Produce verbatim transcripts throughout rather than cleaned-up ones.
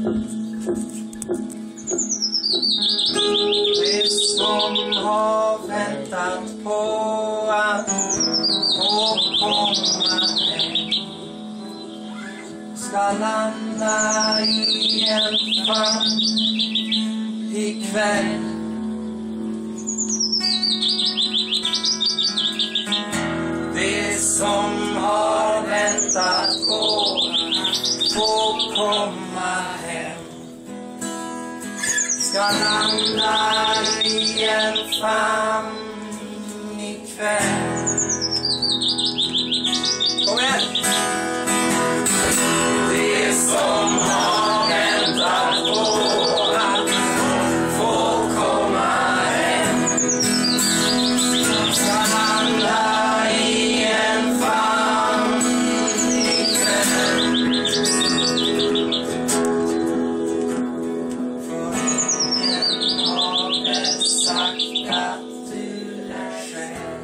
Det som har väntat på att få komma hem ska landa i en famn ikväll. Det som har väntat på att få komma hem ska landa i en famn ikväll. Kom igen! Det som har väntat på att få komma hem ska landa i en famn ikväll. För ingen har väl sagt att du är själv.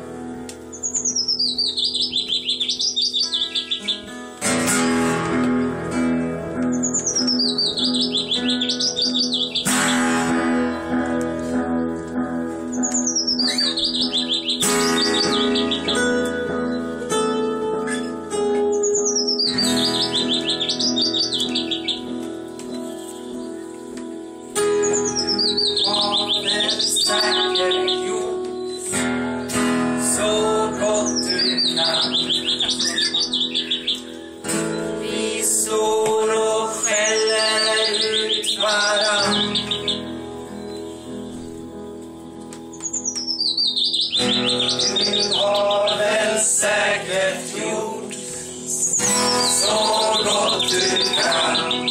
Har väl säkert gjort så gott du kan. Vi slår och skäller ut varann. Du har väl säkert gjort så gott du kan.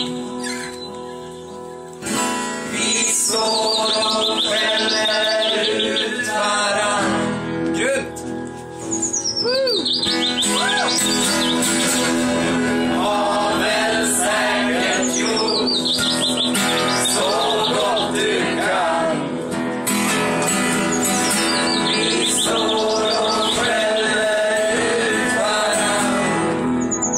Vi slår och skäller ut varann. Grymt! Du har väl säkert gjort så gott du kan. Vi slår och skäller ut varann.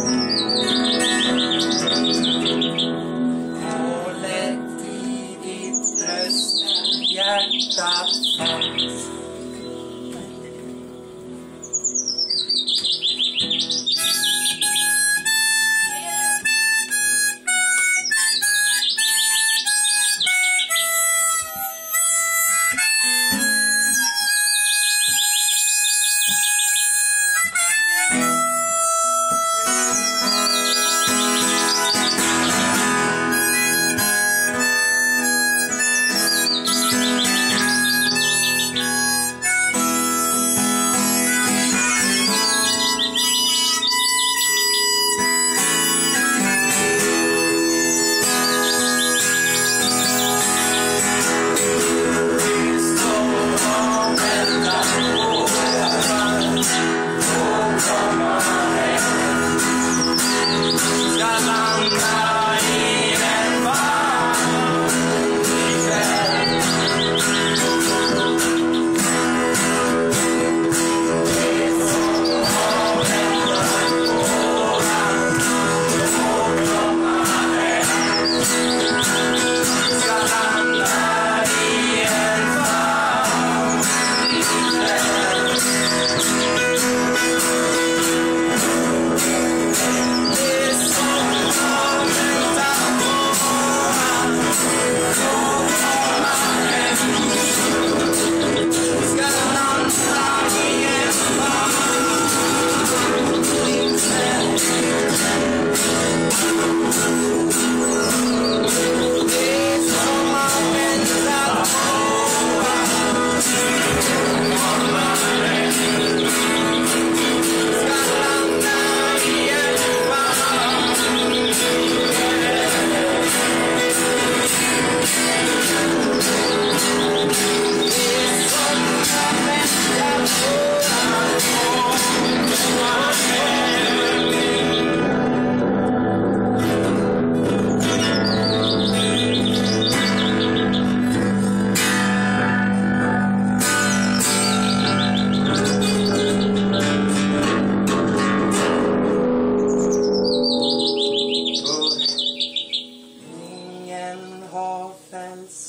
Och lätt i ditt bröst hjärtat fanns.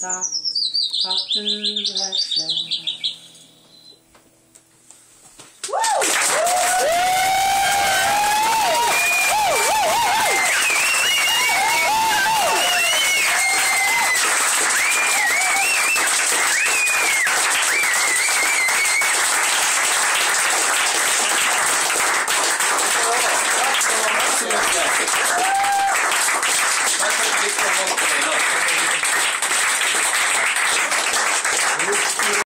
sagt att du är känd.